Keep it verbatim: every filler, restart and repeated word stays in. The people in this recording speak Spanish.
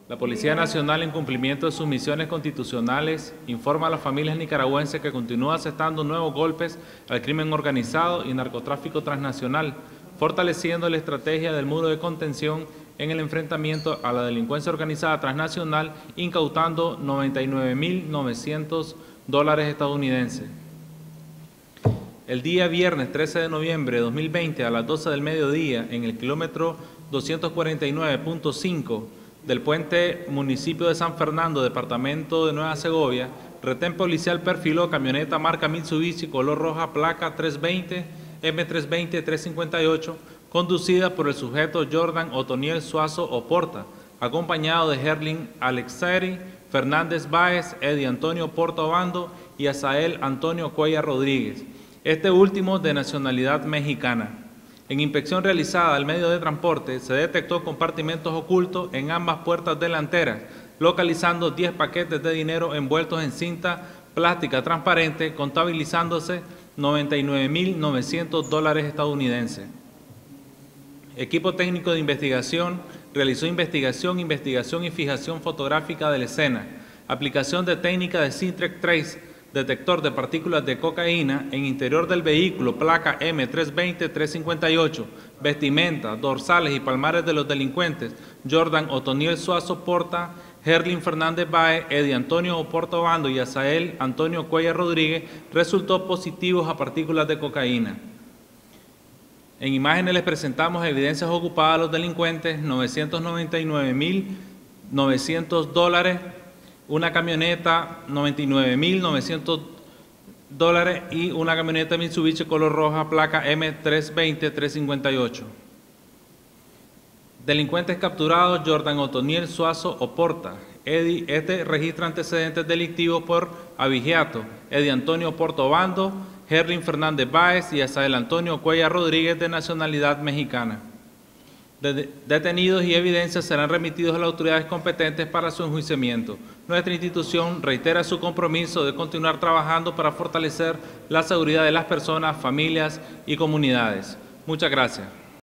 La Policía Nacional, en cumplimiento de sus misiones constitucionales, informa a las familias nicaragüenses que continúa asestando nuevos golpes al crimen organizado y narcotráfico transnacional, fortaleciendo la estrategia del muro de contención en el enfrentamiento a la delincuencia organizada transnacional, incautando noventa y nueve mil novecientos dólares estadounidenses. El día viernes trece de noviembre de dos mil veinte, a las doce del mediodía, en el kilómetro doscientos cuarenta y nueve punto cinco del puente municipio de San Fernando, departamento de Nueva Segovia, retén policial perfiló camioneta marca Mitsubishi color roja, placa trescientos veinte M trescientos veinte trescientos cincuenta y ocho, conducida por el sujeto Jordan Otoniel Suazo Oporta, acompañado de Herlin Alexeri Fernández Báez, Eddie Antonio Porta Obando y Asael Antonio Cuellar Rodríguez, este último de nacionalidad mexicana. En inspección realizada al medio de transporte, se detectó compartimentos ocultos en ambas puertas delanteras, localizando diez paquetes de dinero envueltos en cinta plástica transparente, contabilizándose noventa y nueve mil novecientos dólares estadounidenses. Equipo técnico de investigación realizó investigación, investigación y fijación fotográfica de la escena, aplicación de técnica de Sintrec Trace, detector de partículas de cocaína en interior del vehículo, placa M trescientos veinte trescientos cincuenta y ocho, vestimenta, dorsales y palmares de los delincuentes Jordan Otoniel Suazo Porta, Herlin Fernández Báez, Eddie Antonio Porta Obando y Asael Antonio Cuellar Rodríguez, resultó positivos a partículas de cocaína. En imágenes les presentamos evidencias ocupadas a los delincuentes, novecientos noventa y nueve mil novecientos dólares, una camioneta noventa y nueve mil novecientos dólares y una camioneta Mitsubishi color roja, placa M trescientos veinte trescientos cincuenta y ocho. Delincuentes capturados: Jordan Otoniel Suazo Oporta. Eddie, este registra antecedentes delictivos por abigeato. Eddie Antonio Porta Obando, Herlin Fernández Báez y Asael Antonio Cuellar Rodríguez, de nacionalidad mexicana. Detenidos y evidencias serán remitidos a las autoridades competentes para su enjuiciamiento. Nuestra institución reitera su compromiso de continuar trabajando para fortalecer la seguridad de las personas, familias y comunidades. Muchas gracias.